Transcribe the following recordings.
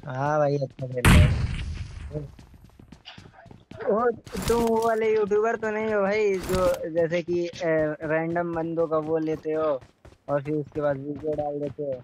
हाँ भाई अच्छा खेल रहा है। वो तुम वो वाले यूट्यूबर तो नहीं हो भाई जो जैसे कि रैंडम बंदों का वो लेते हो और फिर उसके बाद वीडियो डाल देते हो।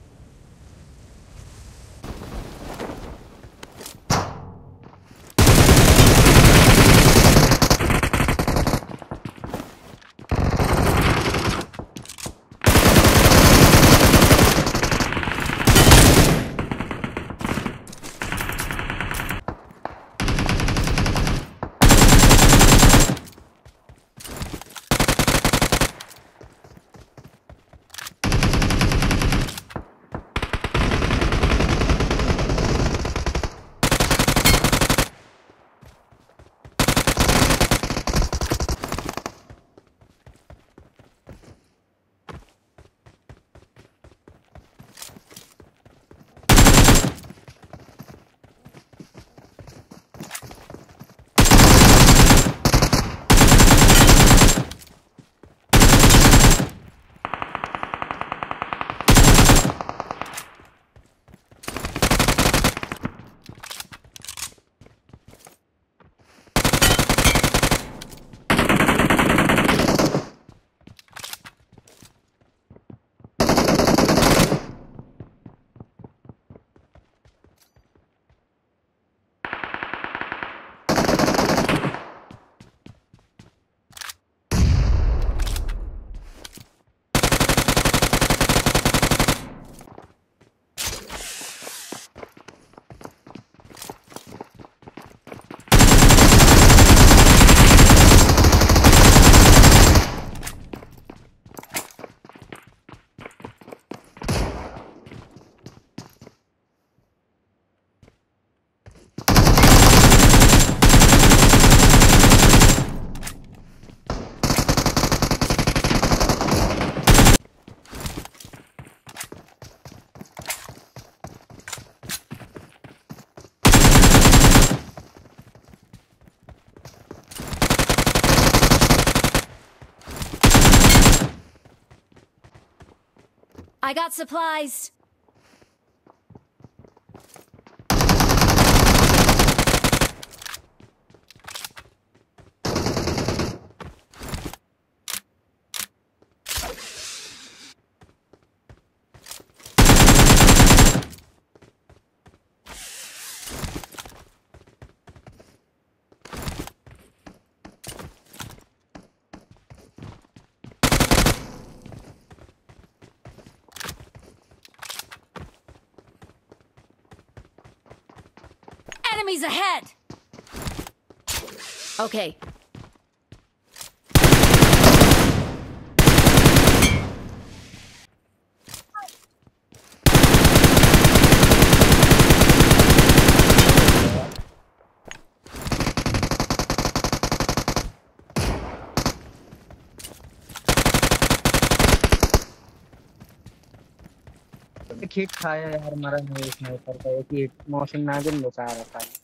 I got supplies. Enemies ahead! Okay. एक हिट खाया यार मरा नहीं स्नाइपर का एक हिट मौसम नागिन बचा रहा था।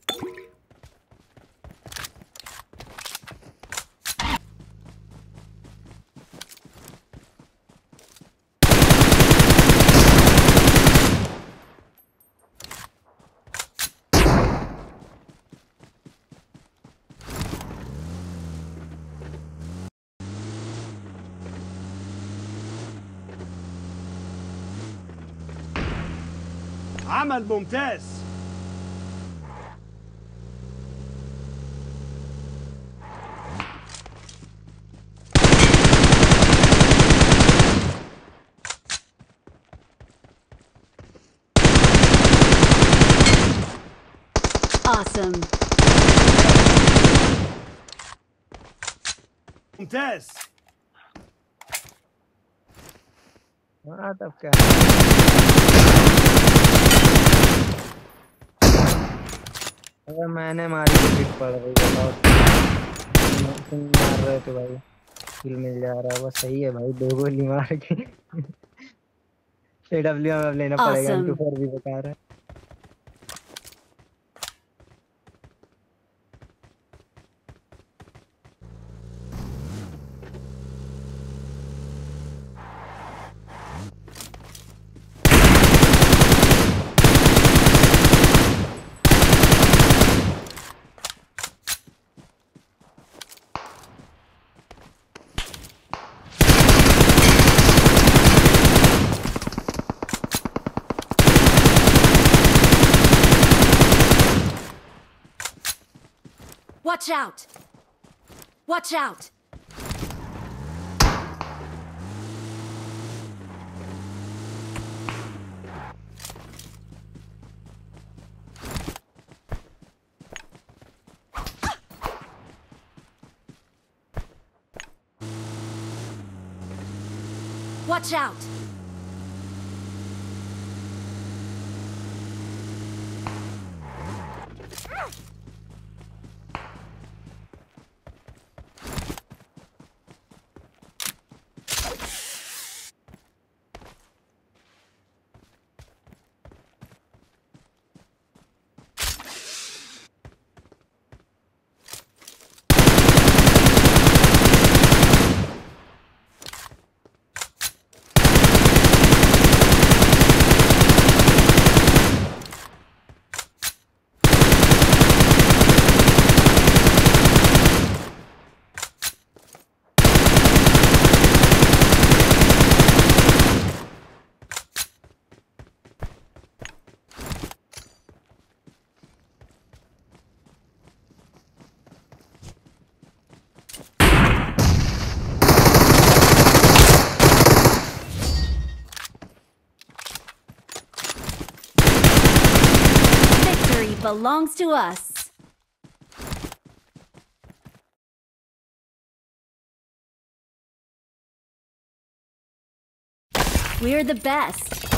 عمل ممتاز. Awesome. ممتاز. हाँ तब क्या अगर मैंने मारी तो हिट पड़ रही बताओ। तुम मार रहे तो भाई किल मिल जा रहा है वो सही है भाई 2 गोली मार के एडब्ल्यू में अब लेना पड़ेगा Awesome. M24 भी बता रहा है। Watch out! Watch out! Watch out! Victory belongs to us. We're the best.